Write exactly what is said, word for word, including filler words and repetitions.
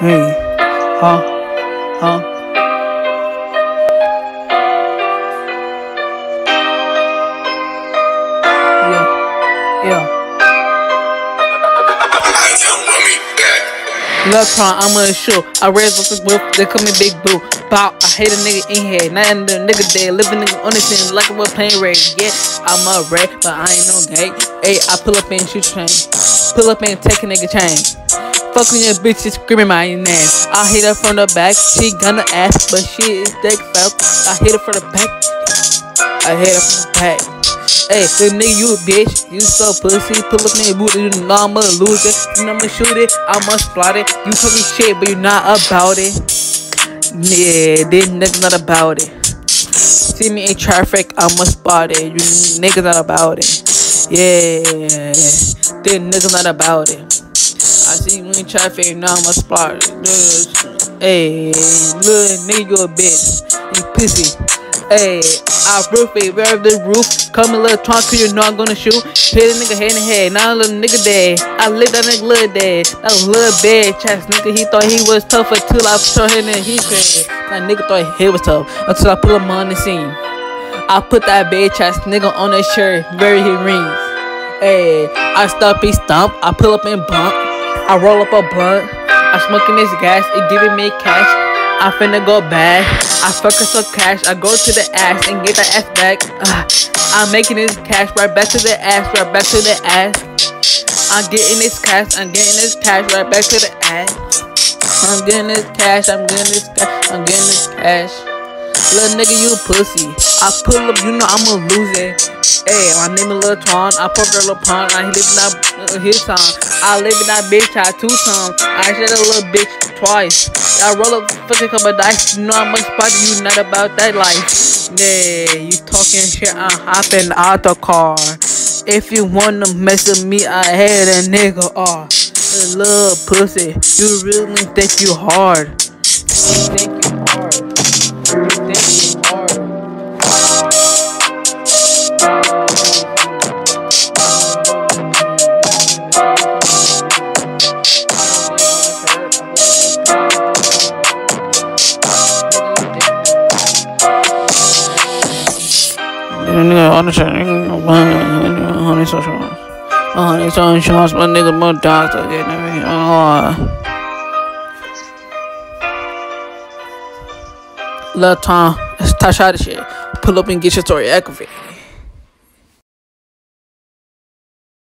Hey, huh, huh. Yeah, yeah. Love trying, I'm gonna shoot. I raised with the whip, they call me Big Boo. Bow, I hate a nigga in here. Nothing the nigga dead. Living nigga on the scene like I'm a plane raid. Yeah, I'm a red, but I ain't no gay. Hey, I pull up and shoot your chain. Pull up and take a nigga chain. Fucking your bitches screaming my name. I hit her from the back. She gonna ask, but she is dick felt. I hit her from the back. I hit her from the back. Hey, the nigga, you a bitch, you so pussy. Pull up in your boot, you know I'm a loser. You know I'ma shoot it, I'ma slot it. You talking shit, but you not about it. Yeah, this nigga not about it. See me in traffic, I'ma spot it. You niggas not about it. Yeah, this nigga not about it. I see you in traffic, now I'ma spot it. Hey, little nigga, you a bitch. You pussy. Hey, I roof it, where the roof. Come a little tron to you know I'm gonna shoot. Hit a nigga head in the head, now a little nigga dead. I lit that nigga little dead. That was little bad chest nigga. He thought he was tough until I showed him that he crazy. That nigga thought he was tough until I put him on the scene. I put that bad chest nigga on that shirt, very he rings. Hey, I stop, he stomp. I pull up and bump. I roll up a blunt. I smoking this gas, it giving me cash. I finna go back. I fuck her some cash. I go to the ass and get that ass back. Uh, I'm making this cash right back to the ass, right back to the ass. I'm getting this cash. I'm getting this cash right back to the ass. I'm getting this cash. I'm getting this cash. I'm getting this cash. Little nigga, you a pussy. I pull up, you know I'ma lose it. Hey, my name is Lil Tron. I fuck her little pond. I live in that uh, his time. I live in that bitch I two times. I shot a little bitch twice. I roll up fucking couple dice. You know how much spot you not about that life. Yeah, you talking shit. I'm hopping out the car. If you wanna mess with me, I had a nigga. Oh, a little pussy. You really think you hard? You think you hard? You think you hard? Nigga on the shirt, on his social, on his own shots, my nigga more doctor, getting everything. Oh, Lil Tom, let's touch out of shit. Pull up and get your story aggravated.